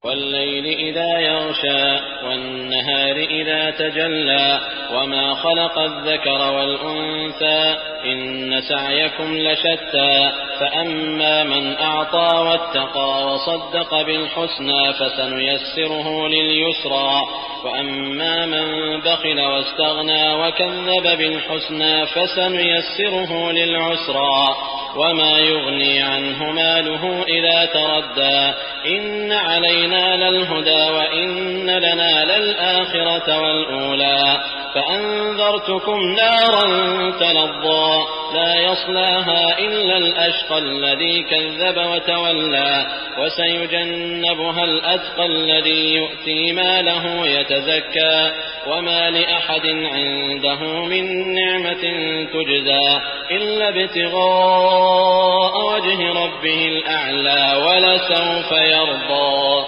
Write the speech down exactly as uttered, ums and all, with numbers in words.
والليل إذا يغشى والنهار إذا تجلى وما خلق الذكر والأنثى إن سعيكم لشتى فأما من أعطى واتقى وصدق بالحسنى فسنيسره لليسرى وأما من بخل واستغنى وكذب بالحسنى فسنيسره للعسرى وما يغني عنه ماله إذا تردى إن علينا للهدى وإن لنا للآخرة والأولى فأنذرتكم نارا تلظى لا يصلاها إلا الأشقى الذي كذب وتولى وسيجنبها الأتقى الذي يؤتي ماله يتزكى وما لأحد عنده من نعمة تجزى إلا ابتغاء وجه ربه الأعلى ولسوف يرضى.